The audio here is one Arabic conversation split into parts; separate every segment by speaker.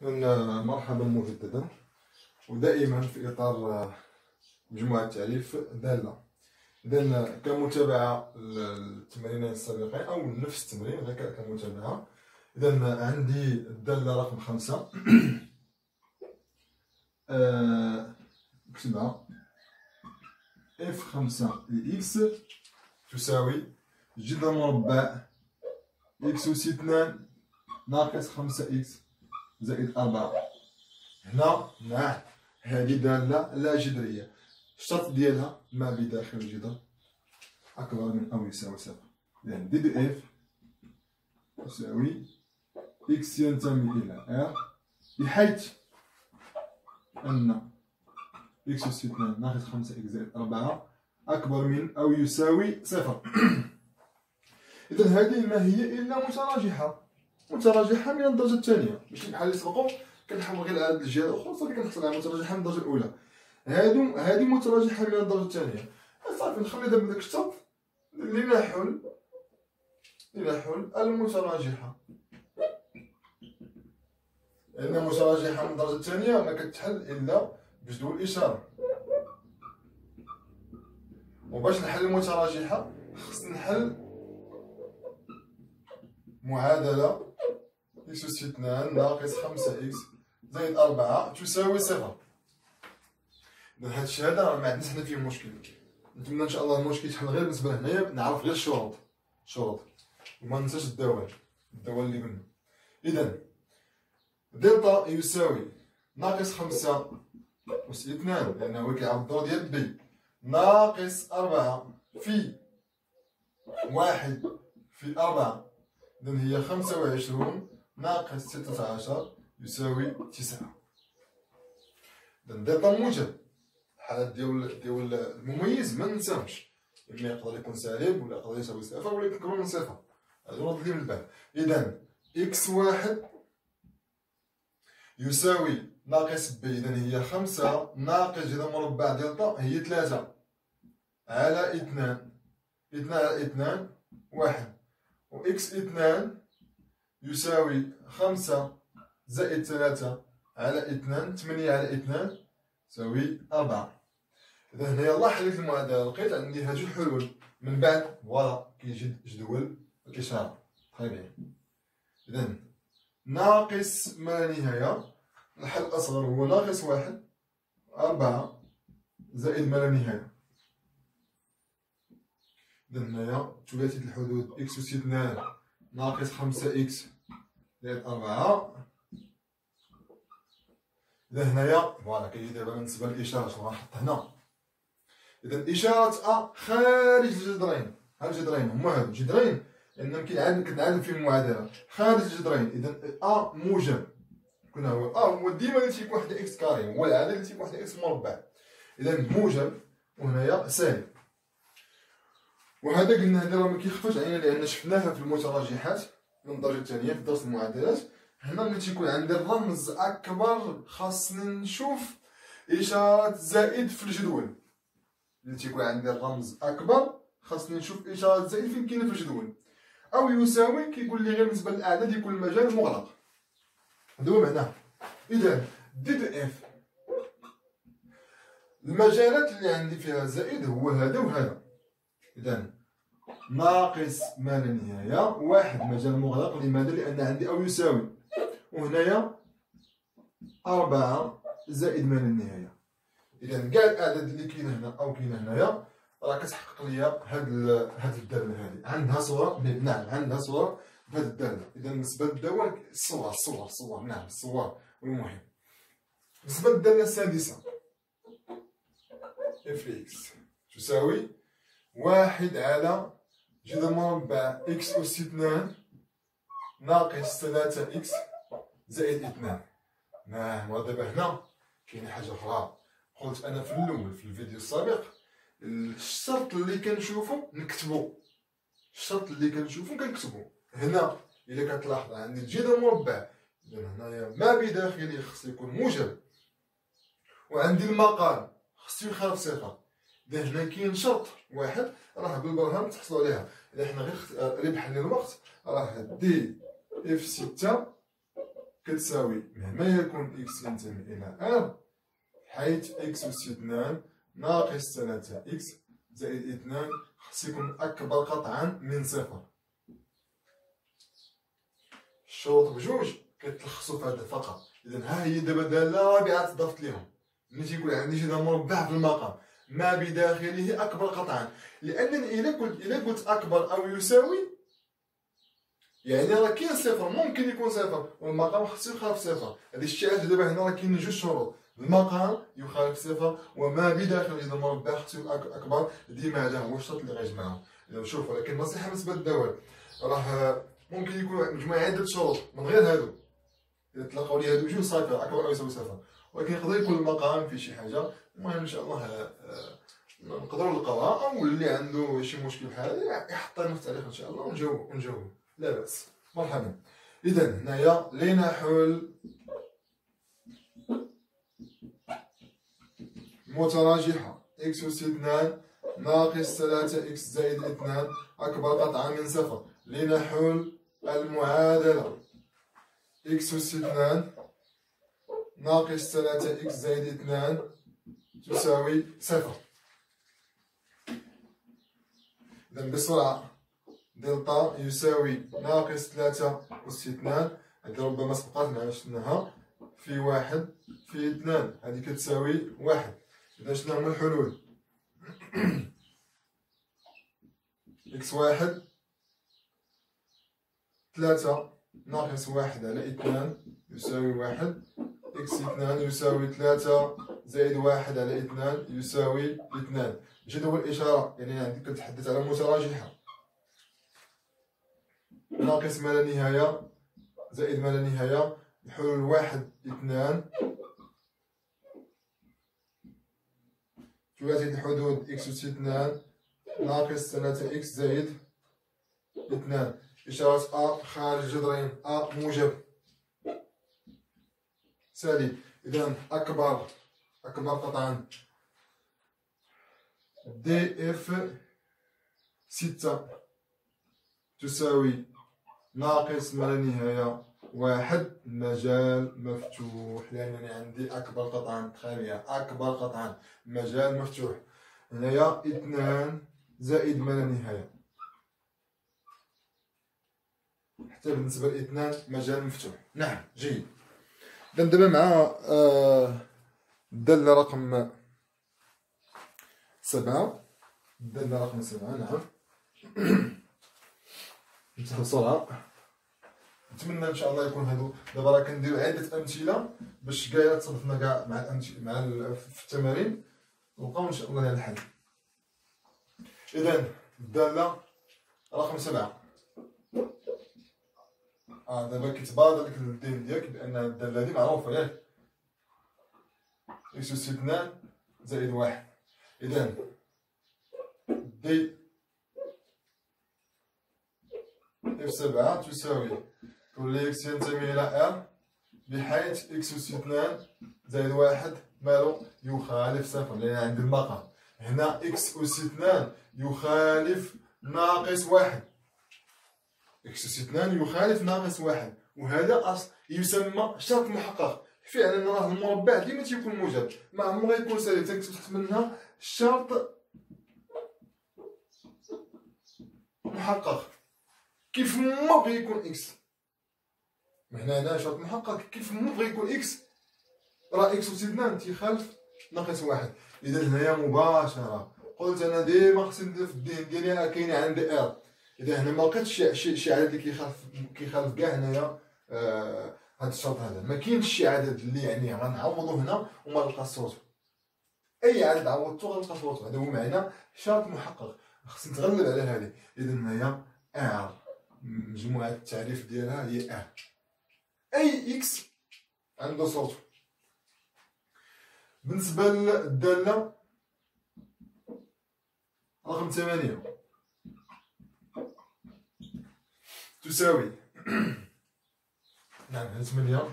Speaker 1: مرحبا مجددا، ودائما في اطار مجموعه تعريف داله. اذا كمتابعه للتمرينين السابقين او نفس التمرين غير كمتابعه. اذا عندي الداله رقم 5 نكتبها f5 لx تساوي جذر مربع x أس 2 ناقص 5x زائد 4. هنا مع هذه دالة لا جذرية، الشرط ديالها ما بداخل الجذر أكبر من أو يساوي صفر. إذا دي دو اف تساوي x ينتمي إلى r بحيث أن x أس 2 ناقص 5x زائد 4 أكبر من أو يساوي صفر. إذا هذه ما هي إلا متراجحة من الدرجة الثانية، ماشي بحال اللي سبقوا كنحاول غير على الجهة الأخرى صافي كنحصل على متراجحة من الدرجة الأولى. هادي متراجحة من الدرجة الثانية، صافي نخلي دابا داك الشرط لنحل المتراجحة، لأن متراجحة من الدرجة الثانية ما كتحل إلا بجدول الإشارة. وباش نحل المتراجحة خصني نحل معادلة x أس 2 ناقص 5x زائد 4 تساوي صفر. إذا هاد الشيء هذا راه معندناش حنا فيه مشكل، نتمنى إن شاء الله المشكل يتحل غير بالنسبة لهنايا نعرف غير الشروط وما ننساش الدوال اللي قلنا. إذا دلتا يساوي ناقص 5 أس 2 لأنه هو كيلعب الدور ديال بي ناقص 4 في 1 في 4، إذا هي 25 ناقص 16 يساوي 9. إذا دلتا موجب، الحالات ديال المميز ما ننساهمش، إما يقدر يكون سالب ولا يقدر يساوي صفر ولا يكون أكبر من صفر، هادو نوض لي من البال. إذا إكس واحد يساوي ناقص بي، إذا هي 5 ناقص جذر مربع دلتا هي 3 على 2 على 2 1، و إكس 2 يساوي 5 زائد 3 على 2 8 على 2 تساوي 4. إذا هنا يلاه حليت المعادلة، لقيت عندي هاد جوج حلول، من بعد فوالا كيجي جدول الإشارة. طيب بيان، إذا ناقص ما لا نهاية، الحل الأصغر هو ناقص 1 4 زائد ما لا نهاية. إذا هنايا ثلاثية الحدود إكس أس 2 ناقص 5x زائد 4. إذا هنايا فوالا كيجي دابا بالنسبة للإشارة شنو غنحط هنا. إذا إشارة أ خارج الجذرين، ها الجذرين هما هادو الجذرين لأن كنعادل فيهم المعادلة خارج الجذرين. إذا أ موجب، كنا هو ديما اللي تيكون واحد إكس كاري، هو العدد اللي تيكون واحد إكس مربع، إذا موجب وهنايا سالب. وهذا قلنا هذا راه ما كيخفاش علينا لأن شفناها في المتراجحات من الدرجة الثانية في درس المعادلات. هنا ملي تيكون عندي الرمز أكبر خاصني نشوف إشارة زائد في الجدول. ملي تيكون عندي الرمز أكبر خاصني نشوف إشارة زائد فين كاينة في الجدول، أو يساوي كيقول لي غير بالنسبة للأعداد يكون المجال مغلق، هذا هو معناه. إذا دي دو إف المجالات اللي عندي فيها زائد هو هذا وهذا. إذا ناقص ما لا نهاية، واحد مجال مغلق، لماذا؟ لأن عندي أو يساوي، وهنايا 4 زائد ما لا نهاية. إذا كاع الأعداد اللي كاينة هنا أو كاينة هنايا راه كتحقق ليا هاد الدالة هادي، عندها صورة، نعم عندها صورة بهاد الدالة. إذا بالنسبة للدوال الصور نعم الصور والمهم. بالنسبة للدالة السادسة اف اكس تساوي 1 على جذر مربع إكس أس 2 ناقص 3x زائد 2. نعم، ودابا هنا كاينة حاجة أخرى قلت أنا في الأول في الفيديو السابق، الشرط اللي كنشوفو نكتبو، كنكتبو. هنا إلا كتلاحظ عندي الجذر مربع، إذا هنايا ما بداخلي خصو يكون موجب، وعندي المقام خصو يخالف صفر. إذا هنا كاين شرط واحد راه بالبرهان تحصلوا عليها. إذا حنا غير ربح للوقت راه دي اف 6 كتساوي مهما يكون إكس ينتمي إلى R، حيث إكس أس 2 ناقص 3 إكس زائد 2 خص يكون أكبر قطعا من صفر. الشروط بجوج كيتلخصو في هذا فقط. إذا ها هي دابا دالة رابعة تضافت ليهم. ملي تيقول عندي شي مربع في المقام ما بداخله أكبر قطعا، لأنني إلا قلت أكبر أو يساوي يعني راه كاين صفر، ممكن يكون صفر والمقام خصو يخالف صفر. هذا الشيء علاش دابا هنا راه كاين جوج شروط، المقام يخالف صفر وما بداخل إذا مربع خصو يكون أكبر. ديما هذا هو الشرط اللي غيجمعهم. إذا شوف، ولكن نصيحة بالنسبة للدوال، راه ممكن يكون مجموعة عدة شروط من غير هادو، إذا تلاقاو لي هادو جوج صافي أكبر أو يساوي صفر، ولكن يقدر يكون المقام في شي حاجة. المهم إن شاء الله نقدروا نلقاوها، أو اللي عنده شي مشكل بحال هذا يحطها لنا في التعليق إن شاء الله ونجاوبو لا بأس. مرحبا. إذا هنايا لنحل متراجحة إكس أس 2 ناقص 3 إكس زائد 2 أكبر قطعا من صفر. لنحل المعادلة إكس أس 2 ناقص 3 إكس زائد 2 تساوي صفر. إذا بسرعة، دلتا يساوي ناقص 3 أس 2، هذه ربما سبقات معنا شفناها، في 1 في 2 هذه كتساوي 1. إذا شنو هما الحلول؟ إكس 1 3 ناقص 1 على 2 يساوي 1، إكس 2 يساوي 3 زائد 1 على 2 يساوي 2. جدول الإشارة يعني عندي كنتحدث على متراجحة، ناقص ما لا نهاية زائد ما لا نهاية. الحلول 1 2 ثلاثي الحدود إكس أس 2 ناقص 3 إكس زائد 2. إشارة أ خارج جذرين، أ موجب سالب. إذا أكبر قطعا دي إف 6 تساوي ناقص ما لا نهاية 1 مجال مفتوح، لأنني عندي أكبر قطعا خالية، أكبر قطعا مجال مفتوح. هنايا 2 زائد ما لا نهاية، حتى بالنسبة ل2 مجال مفتوح. نعم جيد. إذا دابا مع الدالة رقم 7. الدالة رقم 7 نعم. نمسح بسرعة. نتمنى ان شاء الله يكون هادو دابا راه كنديرو عدة أمثلة باش كاع تصادفنا كاع مع الأمثلة في التمارين نلقاو ان شاء الله لها الحل. إذا الدالة رقم 7 دابا كيتبادر لك للذهن ديالك بأن الدالة هادي معروفة ياك، إكس أس 2 زائد 1. إذا دي إف 7 تساوي كل إكس ينتمي إلى ار، بحيث إكس أس 2 زائد 1 مالو يخالف صفر، لأن عند المقام هنا إكس أس 2 يخالف ناقص 1، إكس أس 2 يخالف ناقص 1، وهذا أصل يسمى شرط محقق. فعلا راه المربع ديما تيكون موجب، ما عمره يكون سالب، تنكتب تحت منها شرط محقق. كيف ما بغى يكون إكس، هنا شرط محقق، كيف ما بغى يكون إكس راه إكس أس 2 تيخالف ناقص 1. إذا هنايا مباشرة قلت أنا ديما خصني ندير في الذهن ديالي كاينة عندي ار. إذا هنا ما لقيتش شي عدد اللي كيخالف كاع هنايا هاد الشرط هذا، ما كاينش شي عدد اللي يعني غنعوضو هنا وما نلقى صوتو. أي عدد عوضتو غنلقى صوتو، هذا هو معنى شرط محقق. خصني نتغلب على هذه. إذا هنايا ار مجموعة التعريف ديالها هي ار، أي إكس عنده صوتو. بالنسبة للدالة رقم 8 تساوي نعم هذه 8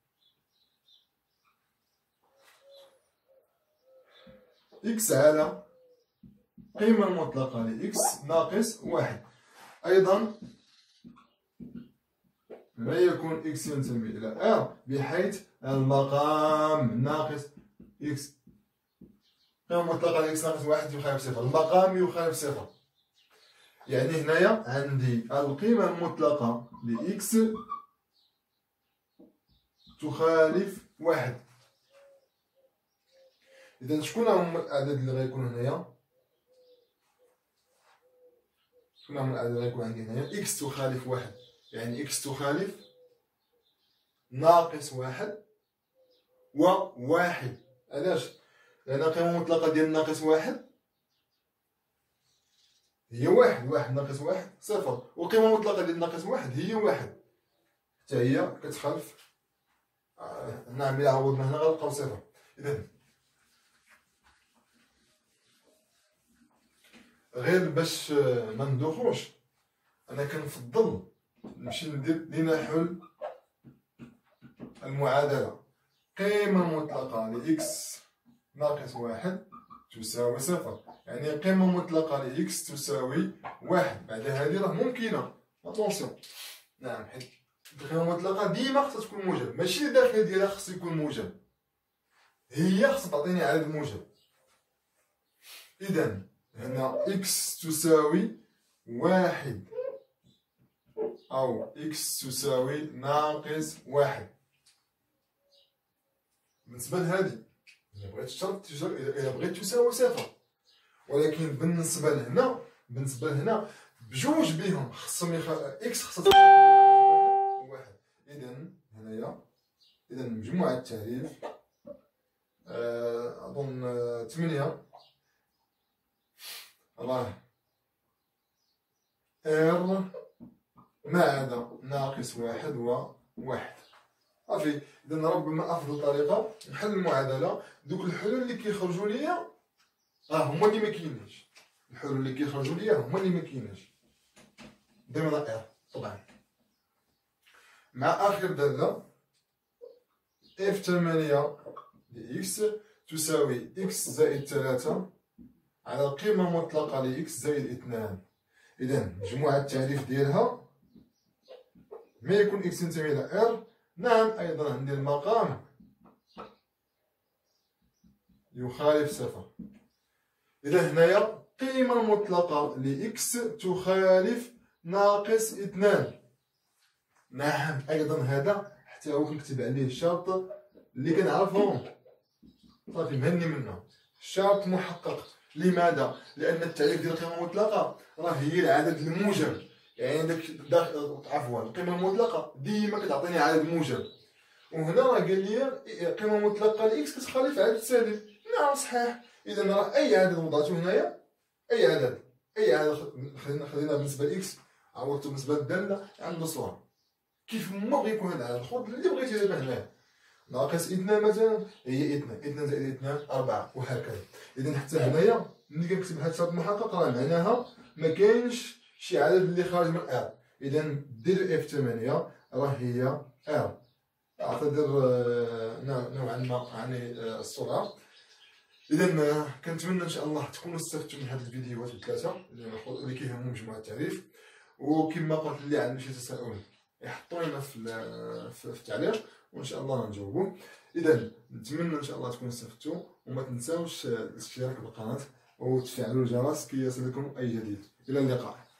Speaker 1: إكس على قيمة المطلقة لإكس ناقص 1. أيضا هنا يكون إكس ينتمي إلى R بحيث المقام ناقص إكس، قيمة مطلقة لإكس ناقص واحد يخالف صفر، المقام يخالف صفر. يعني هنايا عندي القيمة المطلقة لإكس تخالف واحد. إذا شكون هما الأعداد اللي غيكون هنايا؟ شكون هما الأعداد اللي غيكون عندي هنايا؟ إكس تخالف واحد، يعني إكس تخالف ناقص واحد وواحد. علاش؟ لأن القيمة المطلقة ديال ناقص واحد هي واحد، واحد ناقص واحد صفر، والقيمة المطلقة ديال ناقص واحد هي واحد، حتى هي كتخالف. نعم إلا عوضنا هنا غنلقاو صفر. إذا غير باش ما ندوخوش، أنا كنفضل نمشي ندير لينا حل المعادلة. قيمة مطلقة لإكس ناقص واحد تساوي صفر، يعني قيمة مطلقة لإكس تساوي واحد. بعد هذه راه ممكنة، أطونسيون. نعم، حيت القيمة المطلقة ديما خصها تكون موجب، ماشي الداخل ديالها خص يكون موجب، هي خصها تعطيني عدد موجب. إذا هنا إكس تساوي واحد أو إكس تساوي ناقص واحد. بالنسبة لهادي إلا بغيت الشرط إلا بغيت تساوي صفر، ولكن بالنسبة لهنا بجوج بهم خصهم إكس خصها تساوي واحد. إذا هنايا مجموع التعريف أظن 8 راه R ما عدا ناقص واحد وواحد. صافي. إذا ربما أفضل طريقة نحل المعادلة، دوك الحلول اللي كيخرجوا ليا هما اللي مكاينينش، الحلول اللي كيخرجوا ليا هما اللي مكاينينش ضمن R طبعا. مع آخر دالة F8 لإكس تساوي إكس زائد 3 على القيمة المطلقة لإكس زائد 2. إذا مجموع التعريف ديالها ما يكون إكس ينتمي إلى R. نعم، أيضا عندي المقام يخالف صفر. إذا هنايا القيمة المطلقة لإكس تخالف ناقص 2. نعم، أيضا هذا حتى هو كنكتب عليه الشرط اللي كنعرفهم. صافي، مهني منه الشرط محقق. لماذا؟ لأن التعريف ديال القيمة المطلقة راه هي العدد الموجب، يعني عفوا القيمة المطلقة ديما كتعطيني عدد موجب، وهنا راه قال لي قيمة مطلقة لإكس كتخالف عدد سالب. نعم صحيح. إذا راه أي عدد وضعته هنايا، أي عدد خلينا بالنسبة لإكس عوضته بالنسبة للدالة عنده صورة كيف ما بغى يكون هذا العدد، خذ اللي بغيتي دابا هنايا. ناقص 2 مثلا هي 2 زائد 2 4 وهكذا. إذا حتى هنايا ملي كنكتب هاد الشرط المحقق راه معناها ما كاينش شي عدد اللي خارج من R. إذا دير F8 راه هي R. أعتذر نوعا ما عن الصورة. إذا كنتمنى إن شاء الله تكونوا استفدتوا من هاد الفيديوهات الثلاثة اللي كيهموا مجموعة التعريف. وكما قلت اللي عنده شي تساؤل يحطوا لنا في التعليق وان شاء الله نجاوبوا. اذا نتمنى ان شاء الله تكونوا استفدتوا، وما تنساوش الاشتراك بالقناه وتفعلوا الجرس كي يصلكم اي جديد. الى اللقاء.